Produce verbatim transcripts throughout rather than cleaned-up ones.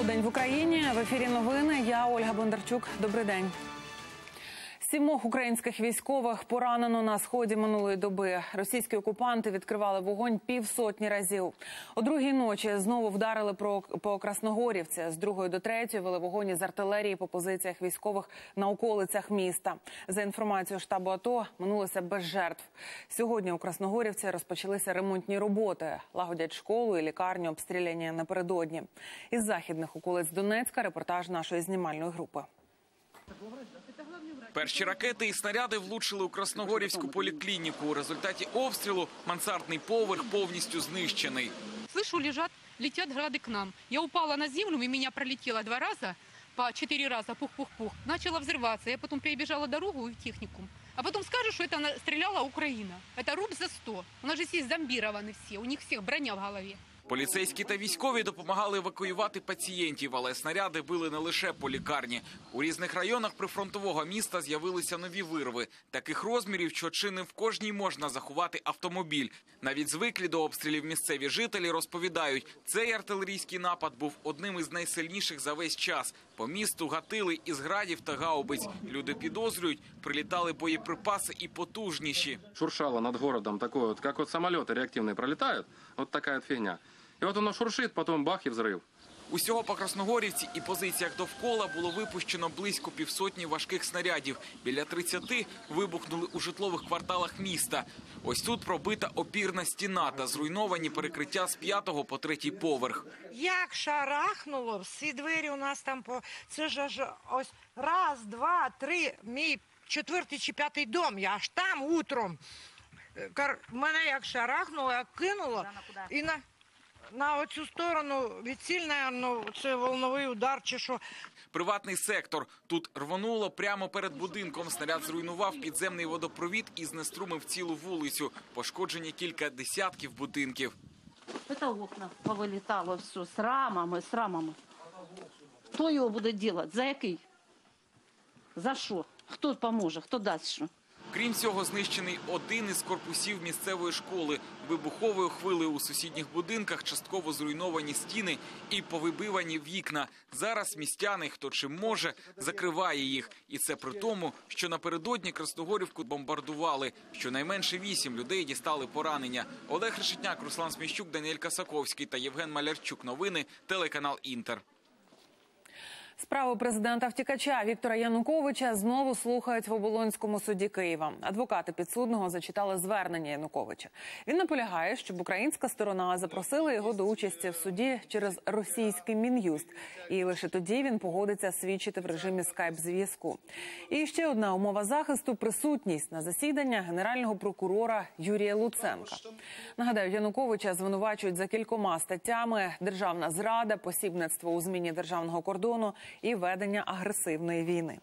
Полудень в Україні. В ефірі новини. Я Ольга Бондарчук. Добрий день. Сімох українських військових поранено на сході минулої доби. Російські окупанти відкривали вогонь півсотні разів. О другій ночі знову вдарили по Красногорівці. З другої до третьої вели вогонь із артилерії по позиціях військових на околицях міста. За інформацією штабу АТО, минулося без жертв. Сьогодні у Красногорівці розпочалися ремонтні роботи. Лагодять школу і лікарню, обстріляні напередодні. Із західних околиць Донецька репортаж нашої знімальної групи. Перші ракети і снаряди влучили у Красногорівську поліклініку. У результаті обстрілу мансардний поверх повністю знищений. Слышу, лежат, летят грады к нам. Я упала на землю, и меня пролетело два раза, по четыре раза, пух-пух-пух. Начала взрываться. Я потом перебежала дорогу и в техникум. А потом скажут, что это стреляла Украина. Это руб за сто. У нас же здесь зомбированы все, у них всех броня в голове. Поліцейські та військові допомагали евакуювати пацієнтів, але снаряди били не лише по лікарні. У різних районах прифронтового міста з'явилися нові вирви. Таких розмірів, що чи не в кожній можна заховати автомобіль. Навіть звиклі до обстрілів місцеві жителі розповідають, цей артилерійський напад був одним із найсильніших за весь час. По місту гатили із градів та гаубиць. Люди підозрюють, прилітали боєприпаси і потужніші. Шуршало над городом такое, вот, как вот самолеты реактивные пролетают, вот такая вот фигня. І от воно шуршить, потім бах і взрив. Усього по Красногорівці і позиціях довкола було випущено близько півсотні важких снарядів. Біля тридцяти вибухнули у житлових кварталах міста. Ось тут пробита опірна стіна та зруйновані перекриття з п'ятого по третій поверх. Як шарахнуло, всі двері у нас там по... Це ж аж ось раз, два, три, мій четвертий чи п'ятий дом, я аж там утром. Мене як шарахнуло, як кинуло і на... На оцю сторону відсільна, ну, це волновий удар чи що. Приватний сектор. Тут рвонуло прямо перед будинком. Снаряд зруйнував підземний водопровід і знеструмив цілу вулицю. Пошкоджені кілька десятків будинків. Це окна повилітало все з рамами, з рамами. Хто його буде робити? За який? За що? Хто допоможе? Хто дасть що? Крім цього, знищений один із корпусів місцевої школи. Вибуховою хвилею у сусідніх будинках частково зруйновані стіни і повибивані вікна. Зараз містяни, хто чим може, закриває їх. І це при тому, що напередодні Красногорівку бомбардували. Щонайменше вісім людей дістали поранення. Олег Решетняк, Руслан Сміщук, Даніель Касаковський та Євген Малярчук. Новини, телеканал «Інтер». Справу президента-втікача Віктора Януковича знову слухають в Оболонському суді Києва. Адвокати підсудного зачитали звернення Януковича. Він наполягає, щоб українська сторона запросила його до участі в суді через російський Мін'юст. І лише тоді він погодиться свідчити в режимі скайп-зв'язку. І ще одна умова захисту – присутність на засідання генерального прокурора Юрія Луценка. Нагадаю, Януковича звинувачують за кількома статтями: державна зрада, посібництво у зміні державного кордону і ведення агресивної війни.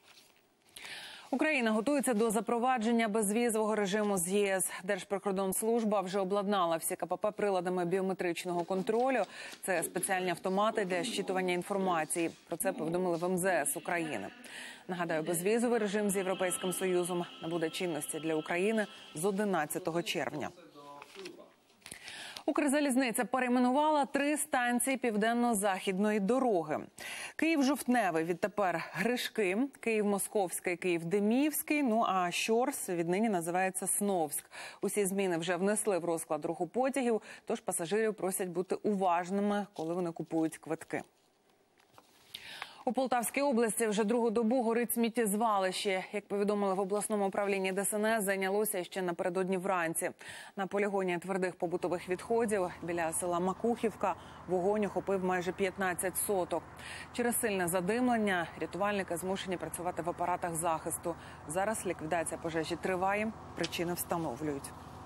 Україна готується до запровадження безвізового режиму з ЄС. Держприкордонслужба вже обладнала всі КПП приладами біометричного контролю. Це спеціальні автомати для щитування інформації. Про це повідомили в ем зет ес України. Нагадаю, безвізовий режим з Європейським Союзом набуде чинності для України з одинадцятого червня. Укрзалізниця перейменувала три станції південно-західної дороги. Київ-Жовтневий відтепер Гришки, Київ-Московський, Київ-Деміївський, ну а Щорс віднині називається Сновськ. Усі зміни вже внесли в розклад руху потягів, тож пасажирів просять бути уважними, коли вони купують квитки. У Полтавській області вже другу добу горить сміттєзвалище. Як повідомили в обласному управлінні Де Ес Ен Ес, зайнялося ще напередодні вранці. На полігоні твердих побутових відходів біля села Макухівка вогонь охопив майже п'ятнадцять соток. Через сильне задимлення рятувальники змушені працювати в апаратах захисту. Зараз ліквідація пожежі триває, причини встановлюють.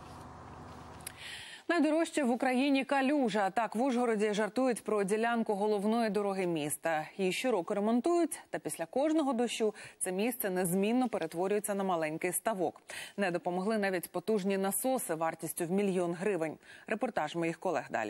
Найдорожче в Україні калюжа. Так, в Ужгороді жартують про ділянку головної дороги міста. Її щороку ремонтують, та після кожного дощу це місце незмінно перетворюється на маленький ставок. Не допомогли навіть потужні насоси вартістю в мільйон гривень. Репортаж моїх колег далі.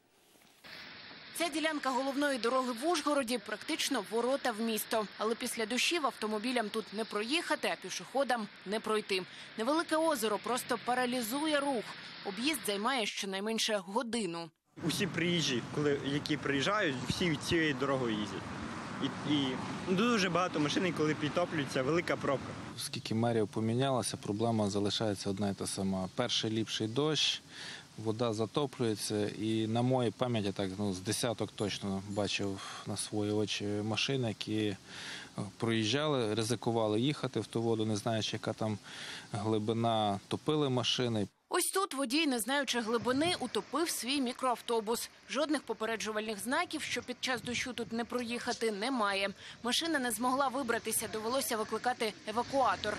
Ця ділянка головної дороги в Ужгороді – практично ворота в місто. Але після дощів автомобілям тут не проїхати, а пішоходам не пройти. Невелике озеро просто паралізує рух. Об'їзд займає щонайменше годину. Усі приїжджі, коли, які приїжджають, всі цією дорогою їздять. І, і дуже багато машин, коли підтоплюються, велика пробка. Скільки мерів помінялося, проблема залишається одна і та сама. Перший ліпший дощ, вода затоплюється, і на моїй пам'яті так ну з десяток точно бачив на свої очі машини, які проїжджали, ризикували їхати в ту воду, не знаючи, яка там глибина, топили машини. Ось тут водій, не знаючи глибини, утопив свій мікроавтобус. Жодних попереджувальних знаків, що під час дощу тут не проїхати, немає. Машина не змогла вибратися, довелося викликати евакуатор.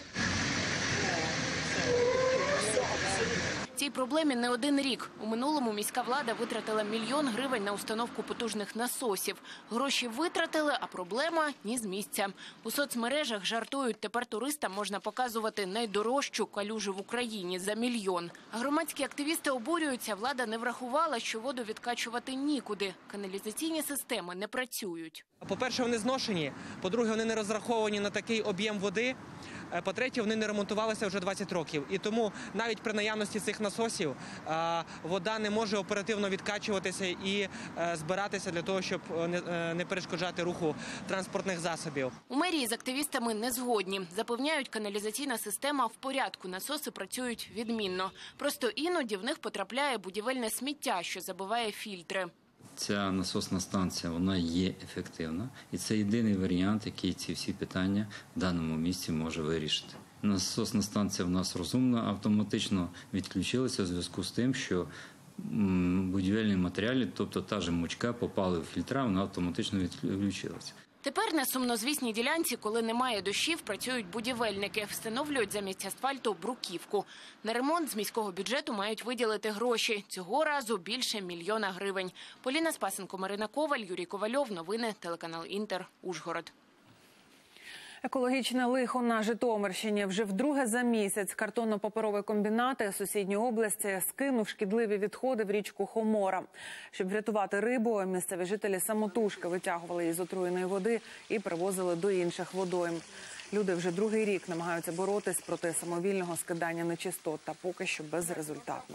Цій проблемі не один рік. У минулому міська влада витратила мільйон гривень на установку потужних насосів. Гроші витратили, а проблема – ні з місця. У соцмережах жартують, тепер туристам можна показувати найдорожчу калюжу в Україні за мільйон. А громадські активісти обурюються, влада не врахувала, що воду відкачувати нікуди. Каналізаційні системи не працюють. По-перше, вони зношені. По-друге, вони не розраховані на такий об'єм води. По-третє, вони не ремонтувалися вже двадцять років. І тому навіть при наявності цих насосів вода не може оперативно відкачуватися і збиратися для того, щоб не перешкоджати руху транспортних засобів. У мерії з активістами не згодні. Запевняють, каналізаційна система в порядку, насоси працюють відмінно. Просто іноді в них потрапляє будівельне сміття, що забиває фільтри. Ця насосна станція, вона є ефективна. І це єдиний варіант, який ці всі питання в даному місці може вирішити. Насосна станція в нас розумна, автоматично відключилася у зв'язку з тим, що будівельні матеріали, тобто та ж мучка, попали в фільтра, вона автоматично відключилася. Тепер на сумнозвісній ділянці, коли немає дощів, працюють будівельники. Встановлюють замість асфальту бруківку. На ремонт з міського бюджету мають виділити гроші. Цього разу більше мільйона гривень. Поліна Спасенко, Марина Коваль, Юрій Ковальов. Новини, телеканал Інтер, Ужгород. Екологічне лихо на Житомирщині. Вже вдруге за місяць картонно-паперові комбінати сусідньої області скинув шкідливі відходи в річку Хомора. Щоб врятувати рибу, місцеві жителі самотужки витягували її з отруєної води і привозили до інших водойм. Люди вже другий рік намагаються боротись проти самовільного скидання нечистот, та поки що безрезультатно.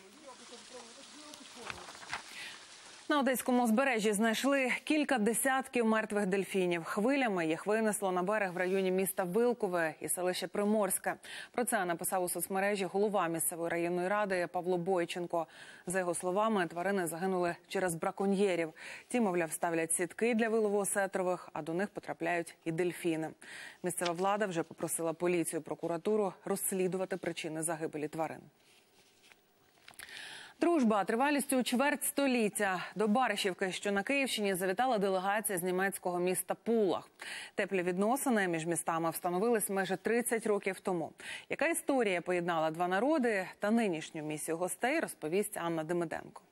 На Одеському узбережжі знайшли кілька десятків мертвих дельфінів. Хвилями їх винесло на берег в районі міста Вилкове і селище Приморське. Про це написав у соцмережі голова місцевої районної ради Павло Бойченко. За його словами, тварини загинули через браконьєрів. Ті, мовляв, ставлять сітки для вилову осетрових, а до них потрапляють і дельфіни. Місцева влада вже попросила поліцію і прокуратуру розслідувати причини загибелі тварин. Дружба тривалістю у чверть століття. До Баришівки, що на Київщині, завітала делегація з німецького міста Пулах. Теплі відносини між містами встановились майже тридцять років тому. Яка історія поєднала два народи та нинішню місію гостей, розповість Анна Демиденко.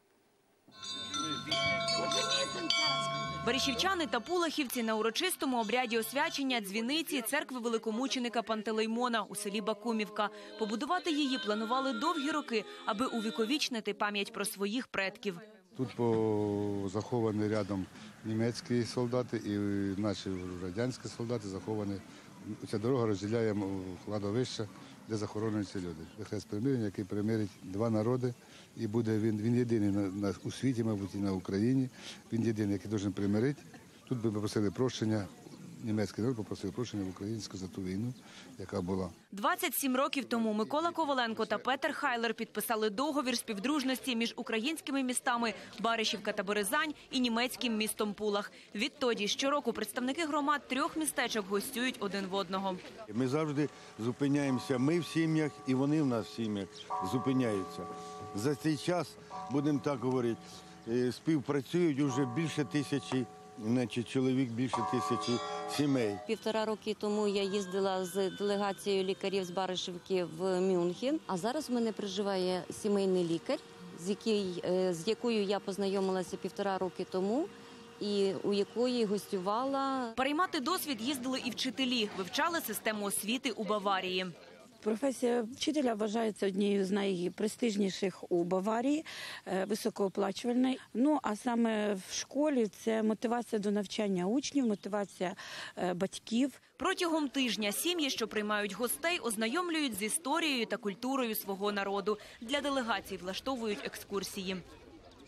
Баришівчани та пулахівці на урочистому обряді освячення дзвіниці церкви великомученика Пантелеймона у селі Бакумівка. Побудувати її планували довгі роки, аби увіковічнити пам'ять про своїх предків. Тут заховані рядом німецькі солдати і наші радянські солдати заховані. Ця дорога розділяє кладовище, де захоронені ці люди. Хрест примирення, який примирить два народи. І буде він, він єдиний на, на, у світі, мабуть, і на Україні. Він єдиний, який має примирити. Тут би попросили прощення, німецький народ попросив прощення в українську за ту війну, яка була. двадцять сім років тому Микола Коваленко та Петер Хайлер підписали договір співдружності між українськими містами Баришівка та Березань і німецьким містом Пулах. Відтоді щороку представники громад трьох містечок гостюють один в одного. Ми завжди зупиняємося, ми в сім'ях і вони в нас в сім'ях зупиняються. За цей час, будемо так говорити, співпрацюють вже більше тисячі, значить, чоловік, більше тисячі сімей. Півтора роки тому я їздила з делегацією лікарів з Баришівки в Мюнхен, а зараз в мене проживає сімейний лікар, з, який, з якою я познайомилася півтора роки тому. І у якої гостювала. Переймати досвід їздили і вчителі, вивчали систему освіти у Баварії. Професія вчителя вважається однією з найпрестижніших у Баварії, високооплачувальна. Ну, а саме в школі це мотивація до навчання учнів, мотивація батьків. Протягом тижня сім'ї, що приймають гостей, ознайомлюють з історією та культурою свого народу. Для делегацій влаштовують екскурсії.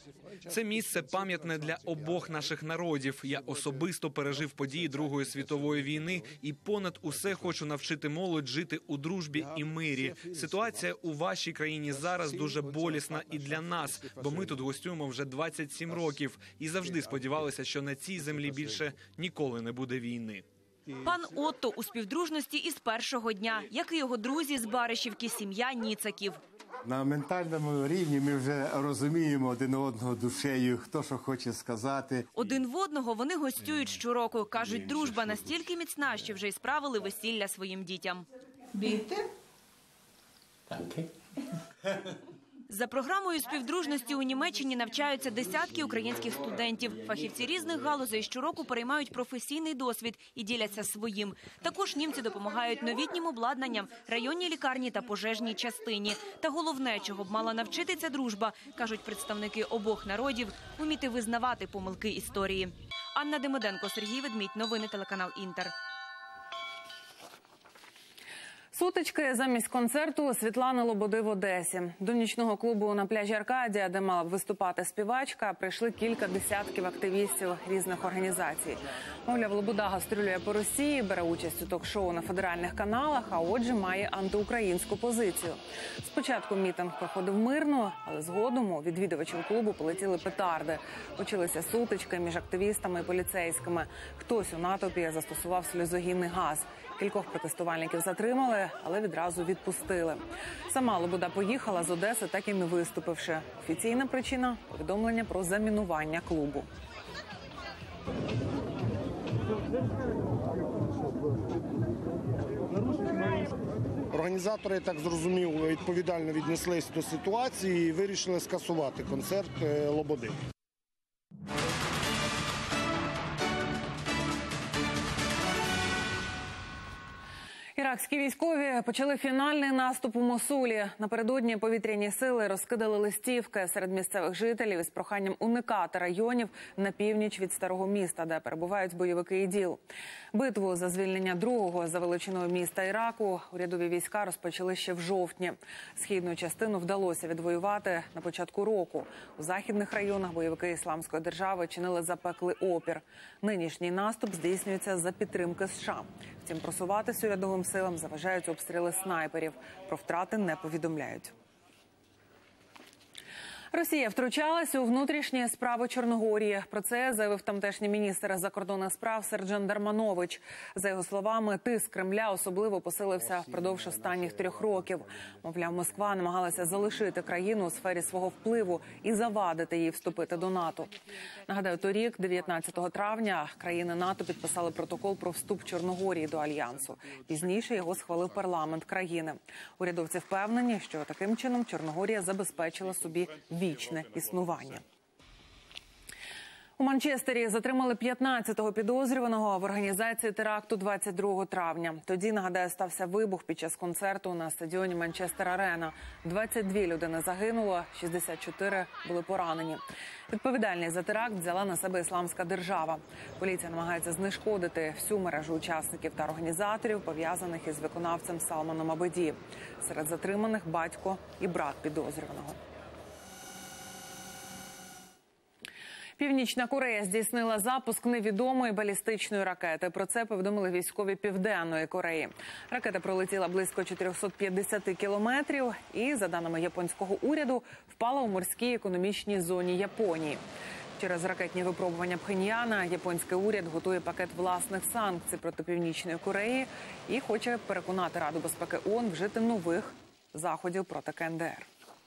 Це місце пам'ятне для обох наших народів. Я особисто пережив події Другої світової війни і понад усе хочу навчити молодь жити у дружбі і мирі. Ситуація у вашій країні зараз дуже болісна і для нас, бо ми тут гостюємо вже двадцять сім років і завжди сподівалися, що на цій землі більше ніколи не буде війни. Пан Отто у співдружності із першого дня, як і його друзі з Баришівки, сім'я Ніцаків. На ментальному рівні ми вже розуміємо один одного душею, хто що хоче сказати. Один в одного вони гостюють щороку. Кажуть, дружба настільки міцна, що вже й справили весілля своїм дітям. Біте? За програмою співдружності у Німеччині навчаються десятки українських студентів. Фахівці різних галузей щороку переймають професійний досвід і діляться своїм. Також німці допомагають новітнім обладнанням, районній лікарні та пожежній частині. Та головне, чого б мала навчити ця дружба, кажуть представники обох народів, уміти визнавати помилки історії. Анна Демиденко, Сергій Ведмідь. Новини телеканал Інтер. Сутички замість концерту Світлани Лободи в Одесі. До нічного клубу на пляжі Аркадія, де мала б виступати співачка, прийшли кілька десятків активістів різних організацій. Мовляв, Лобода гастролює по Росії, бере участь у ток-шоу на федеральних каналах, а отже має антиукраїнську позицію. Спочатку мітинг проходив мирно, але згодом у відвідувачів клубу полетіли петарди. Почалися сутички між активістами і поліцейськими. Хтось у натовпі застосував сльозогінний газ. Кількох протестувальників затримали, але відразу відпустили. Сама Лобода поїхала з Одеси, так і не виступивши. Офіційна причина – повідомлення про замінування клубу. Організатори, так зрозумів, відповідально віднеслись до ситуації і вирішили скасувати концерт Лободи. Іракські військові почали фінальний наступ у Мосулі. Напередодні повітряні сили розкидали листівки серед місцевих жителів із проханням уникати районів на північ від старого міста, де перебувають бойовики ІДІЛ. Битву за звільнення другого за величиною міста Іраку урядові війська розпочали ще в жовтні. Східну частину вдалося відвоювати на початку року. У західних районах бойовики Ісламської держави чинили запеклий опір. Нинішній наступ здійснюється за підтримки США. Втім, просуватись урядовим силам заважають обстріли снайперів. Про втрати не повідомляють. Росія втручалась у внутрішні справи Чорногорії. Про це заявив тамтешній міністр закордонних справ Серджан Дарманович. За його словами, тиск Кремля особливо посилився впродовж останніх трьох років. Мовляв, Москва намагалася залишити країну у сфері свого впливу і завадити їй вступити до НАТО. Нагадаю, торік, дев'ятнадцятого травня, країни НАТО підписали протокол про вступ Чорногорії до Альянсу. Пізніше його схвалив парламент країни. Урядовці впевнені, що таким чином Чорногорія забезпечила собі вічне існування. У Манчестері затримали п'ятнадцятого підозрюваного в організації теракту двадцять другого травня. Тоді, нагадаю, стався вибух під час концерту на стадіоні Манчестер-Арена. двадцять дві людини загинуло, шістдесят чотири були поранені. Відповідальність за теракт взяла на себе Ісламська держава. Поліція намагається знешкодити всю мережу учасників та організаторів, пов'язаних із виконавцем Салманом Абеді. Серед затриманих батько і брат підозрюваного. Північна Корея здійснила запуск невідомої балістичної ракети. Про це повідомили військові Південної Кореї. Ракета пролетіла близько чотирьохсот п'ятдесят кілометрів і, за даними японського уряду, впала у морській економічній зоні Японії. Через ракетні випробування Пхеньяна японський уряд готує пакет власних санкцій проти Північної Кореї і хоче переконати Раду безпеки ООН вжити нових заходів проти КНДР.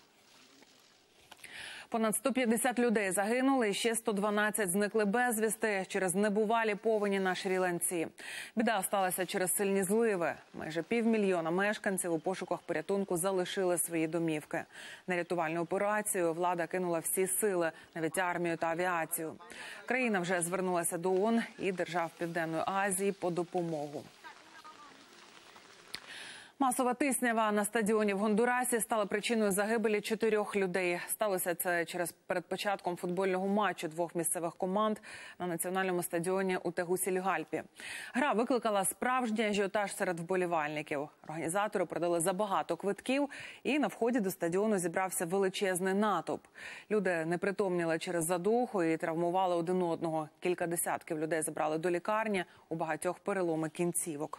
Понад сто п'ятдесят людей загинули, і ще сто дванадцять зникли безвісти через небувалі повені на Шрі-Ланці. Біда сталася через сильні зливи. Майже півмільйона мешканців у пошуках порятунку залишили свої домівки. На рятувальну операцію влада кинула всі сили, навіть армію та авіацію. Країна вже звернулася до ООН і держав Південної Азії по допомогу. Масова тиснява на стадіоні в Гондурасі стала причиною загибелі чотирьох людей. Сталося це через перед початком футбольного матчу двох місцевих команд на національному стадіоні у Тегусільгальпі. Гра викликала справжній ажіотаж серед вболівальників. Організатори продали забагато квитків, і на вході до стадіону зібрався величезний натовп. Люди непритомніли через задуху і травмували один одного. Кілька десятків людей забрали до лікарні, у багатьох переломи кінцівок.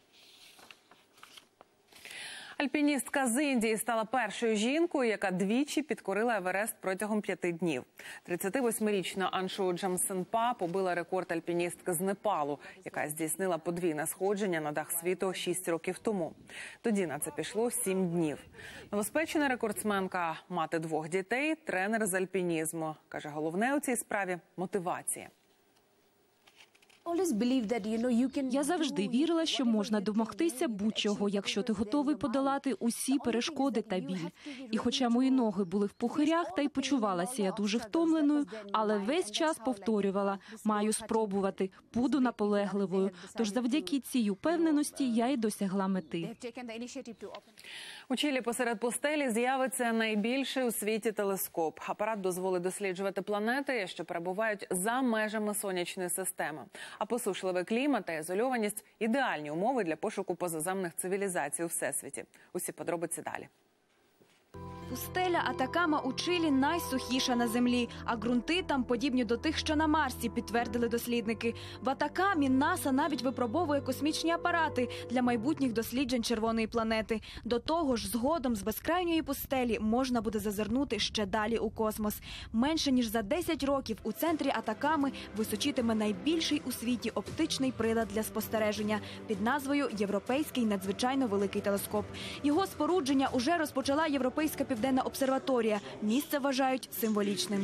Альпіністка з Індії стала першою жінкою, яка двічі підкорила Еверест протягом п'яти днів. тридцятивосьмирічна Аншу Джамсенпа побила рекорд альпіністки з Непалу, яка здійснила подвійне сходження на дах світу шість років тому. Тоді на це пішло сім днів. Новоспечена рекордсменка – мати двох дітей, тренер з альпінізму. Каже, головне у цій справі – мотивація. Я завжди вірила, що можна домогтися будь-чого, якщо ти готовий подолати усі перешкоди та біль. І хоча мої ноги були в пухирях та й почувалася я дуже втомленою, але весь час повторювала – маю спробувати, буду наполегливою. Тож завдяки цій упевненості я й досягла мети. У Чилі посеред пустелі з'явиться найбільший у світі телескоп. Апарат дозволить досліджувати планети, що перебувають за межами сонячної системи. А посушливий клімат та ізольованість – ідеальні умови для пошуку позаземних цивілізацій у Всесвіті. Усі подробиці далі. Пустеля Атакама у Чилі найсухіша на землі, а ґрунти там подібні до тих, що на Марсі, підтвердили дослідники. В Атакамі НАСА навіть випробовує космічні апарати для майбутніх досліджень червоної планети. До того ж, згодом з безкрайньої пустелі можна буде зазирнути ще далі у космос. Менше ніж за десять років у центрі Атаками височитиме найбільший у світі оптичний прилад для спостереження під назвою «Європейський надзвичайно великий телескоп». Його спорудження уже розпочала Європейська Південна обсерваторія. Місце вважають символічним.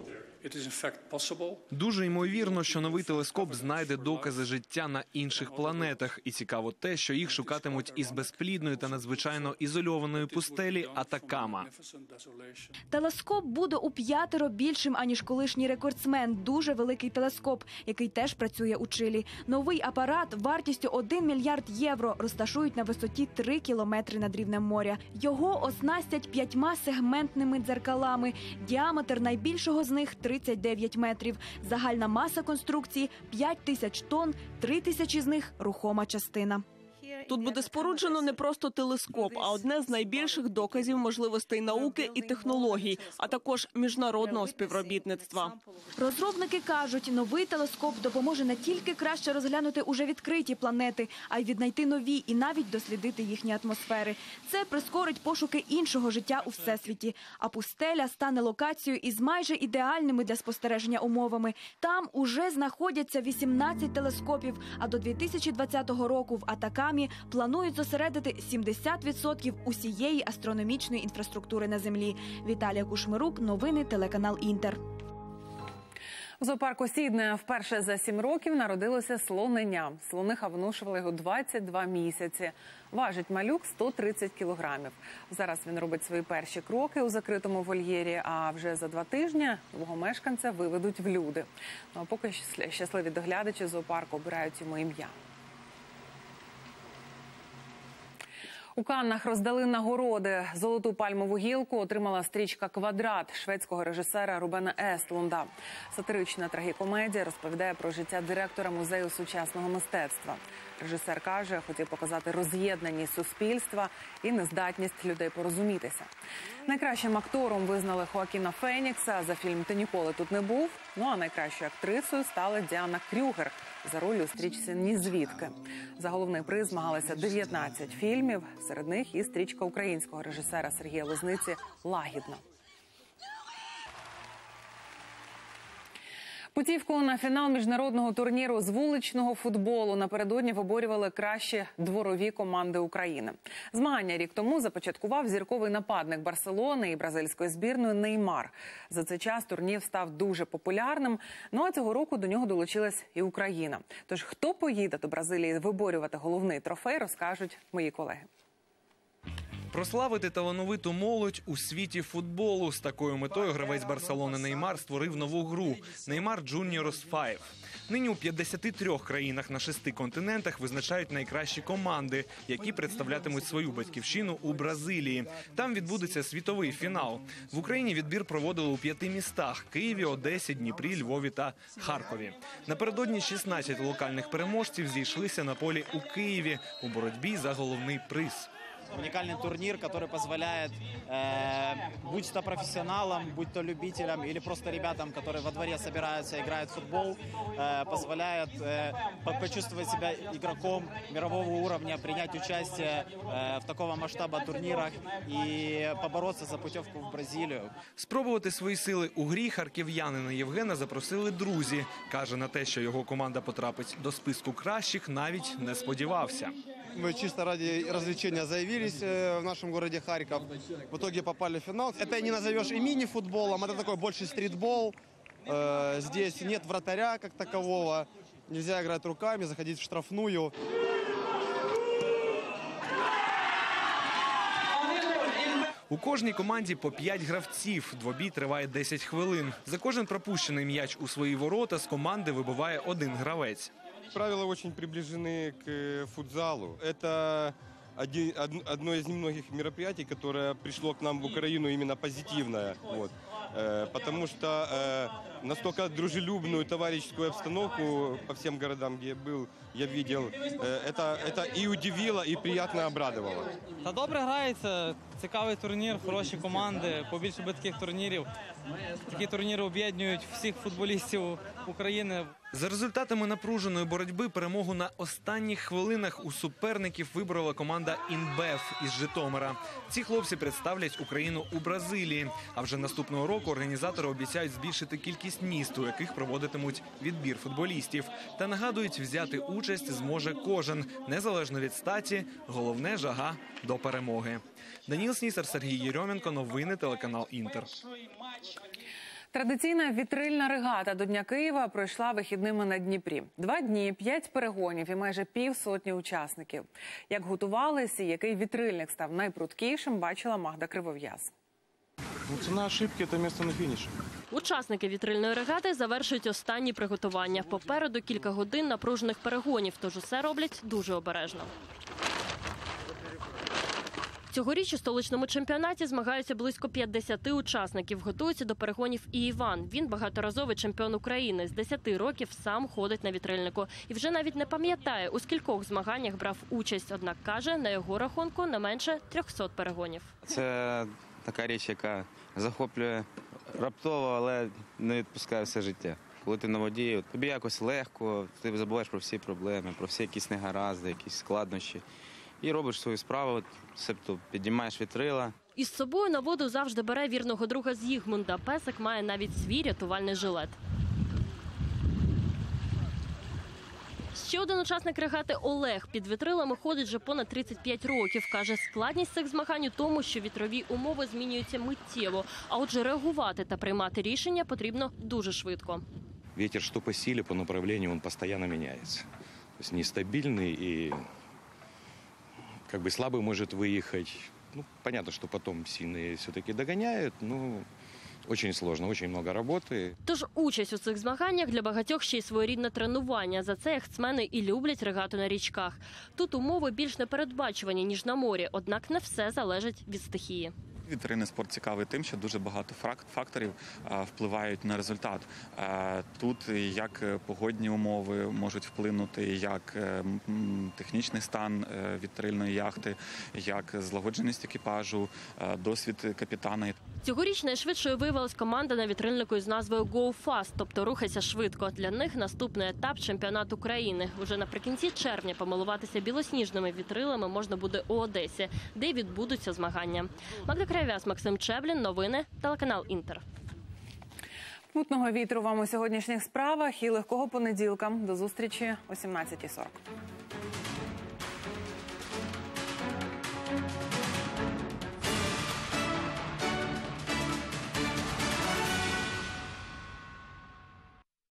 Дуже ймовірно, що новий телескоп знайде докази життя на інших планетах. І цікаво те, що їх шукатимуть із безплідної та надзвичайно ізольованої пустелі Атакама. Телескоп буде у п'ятеро більшим, аніж колишній рекордсмен. Дуже великий телескоп, який теж працює у Чилі. Новий апарат вартістю один мільярд євро розташують на висоті три кілометри над рівнем моря. Його оснастять п'ятьма сегментними дзеркалами. Діаметр найбільшого з них – тридцять дев'ять метрів. Загальна маса конструкції – п'ять тисяч тонн, три тисячі з них – рухома частина. Тут буде споруджено не просто телескоп, а одне з найбільших доказів можливостей науки і технологій, а також міжнародного співробітництва. Розробники кажуть, новий телескоп допоможе не тільки краще розглянути уже відкриті планети, а й віднайти нові і навіть дослідити їхні атмосфери. Це прискорить пошуки іншого життя у Всесвіті. А пустеля стане локацією із майже ідеальними для спостереження умовами. Там уже знаходяться вісімнадцять телескопів, а до дві тисячі двадцятого року в Атакамі планують зосередити сімдесят відсотків усієї астрономічної інфраструктури на Землі. Віталія Кушмирук, новини, телеканал «Інтер». У зоопарку Сіднея вперше за сім років народилося слонення. Слониха виношувала його двадцять два місяці. Важить малюк сто тридцять кілограмів. Зараз він робить свої перші кроки у закритому вольєрі, а вже за два тижні нового мешканця виведуть в люди. Ну, а поки щасливі доглядачі зоопарку обирають йому ім'я. У Каннах роздали нагороди. Золоту пальмову гілку отримала стрічка «Квадрат» шведського режисера Рубена Естлунда. Сатирична трагікомедія розповідає про життя директора музею сучасного мистецтва. Режисер каже, хотів показати роз'єднаність суспільства і нездатність людей порозумітися. Найкращим актором визнали Хоакіна Фенікса за фільм «Ти ніколи тут не був». Ну а найкращою актрисою стала Діана Крюгер за роль у стрічці «Ні звідки». За головний приз змагалися дев'ятнадцять фільмів, серед них і стрічка українського режисера Сергія Лозниці «Лагідно». Путівку на фінал міжнародного турніру з вуличного футболу напередодні виборювали кращі дворові команди України. Змагання рік тому започаткував зірковий нападник Барселони і бразильської збірної Неймар. За цей час турнір став дуже популярним, ну а цього року до нього долучилась і Україна. Тож хто поїде до Бразилії виборювати головний трофей, розкажуть мої колеги. Прославити талановиту молодь у світі футболу. З такою метою гравець Барселони Неймар створив нову гру «Неймар Juniors п'ять». Нині у п'ятдесяти трьох країнах на шести континентах визначають найкращі команди, які представлятимуть свою батьківщину у Бразилії. Там відбудеться світовий фінал. В Україні відбір проводили у п'яти містах – Києві, Одесі, Дніпрі, Львові та Харкові. Напередодні шістнадцять локальних переможців зійшлися на полі у Києві у боротьбі за головний приз. Уникальный турнир, который позволяет, э, будь то профессионалам, будь то любителям или просто ребятам, которые во дворе собираются, играют в футбол, э, позволяет э, почувствовать себя игроком мирового уровня, принять участие э, в такого масштаба турнирах и побороться за путевку в Бразилию. Спробувати свої сили у грі харків'янина Євгена запросили друзі. Каже, на те, що його команда потрапить до списку кращих, навіть не сподівався. Мы чисто ради развлечения заявились в нашем городе Харьков. В итоге попали в финал. Это не назовешь и мини-футболом, это такой больше стритбол. Здесь нет вратаря как такового. Нельзя играть руками, заходить в штрафную. У кожній команді по п'ять гравців. Двобій триває десять хвилин. За кожен пропущений м'яч у свої ворота з команди вибиває один гравець. Правила очень приближены к футзалу. Это один, одно из немногих мероприятий, которое пришло к нам в Украину именно позитивное. Вот. Э, потому что э, настолько дружелюбную товарищескую обстановку по всем городам, где я был, я видел. Э, это, это и удивило, и приятно обрадовало. Та добре грається, цікавий турнір, хороші команди, побільше би таких турнірів. Такі турніри об'єднують всіх футболістів України. За результатами напруженої боротьби перемогу на останніх хвилинах у суперників виборола команда «Інбев» із Житомира. Ці хлопці представлять Україну у Бразилії. А вже наступного року організатори обіцяють збільшити кількість міст, у яких проводитимуть відбір футболістів. Та нагадують, взяти участь зможе кожен, незалежно від статі, головне – жага до перемоги. Даніл Снісар, Сергій Єрьоменко, новини, телеканал «Інтер». Традиційна вітрильна регата до Дня Києва пройшла вихідними на Дніпрі. Два дні, п'ять перегонів і майже півсотні учасників. Як готувалися, який вітрильник став найпрудкішим, бачила Магда Кривов'яз. Ціна ошибки – це місце на фініші. Учасники вітрильної регати завершують останні приготування. Попереду кілька годин напружених перегонів, тож усе роблять дуже обережно. Цьогоріч у столичному чемпіонаті змагаються близько п'ятдесят учасників. Готується до перегонів і Іван. Він багаторазовий чемпіон України. З десяти років сам ходить на вітрильнику. І вже навіть не пам'ятає, у скількох змаганнях брав участь. Однак, каже, на його рахунку не менше трьохсот перегонів. Це така річ, яка захоплює раптово, але не відпускає все життя. Коли ти на воді, тобі якось легко, ти забуваєш про всі проблеми, про всі якісь негаразди, якісь складнощі. І робиш свою справу, себто піднімаєш вітрила. Із собою на воду завжди бере вірного друга Зігмунда. Песик має навіть свій рятувальний жилет. Ще один учасник регати Олег. Під вітрилами ходить вже понад тридцять п'ять років. Каже, складність цих змагань у тому, що вітрові умови змінюються миттєво. А отже, реагувати та приймати рішення потрібно дуже швидко. Вітер, що по силі, по направленню, він постійно міняється. Тобто нестабільний і... Как бы слабый может выехать. Ну, понятно, что потом сильные все-таки догоняют, но очень сложно, очень много работы. Тож участь у цих змаганнях для багатьох ще й своєрідне тренування. За це яхтсмени і люблять регату на річках. Тут умови більш непередбачувані, ніж на морі, однак не все залежить від стихії. Вітрильний спорт цікавий тим, що дуже багато факторів впливають на результат. Тут як погодні умови можуть вплинути, як технічний стан вітрильної яхти, як злагодженість екіпажу, досвід капітана. Цьогоріч найшвидшою виявилась команда на вітрильнику із назвою «Go Fast», тобто «Рухайся швидко». Для них наступний етап – чемпіонат України. Уже наприкінці червня помилуватися білосніжними вітрилами можна буде у Одесі, де й відбудуться змагання. Магда Кривов'яз, Максим Чеблін, новини, телеканал «Інтер». Мутного вітру вам у сьогоднішніх справах і легкого понеділка. До зустрічі о сімнадцятій сорок.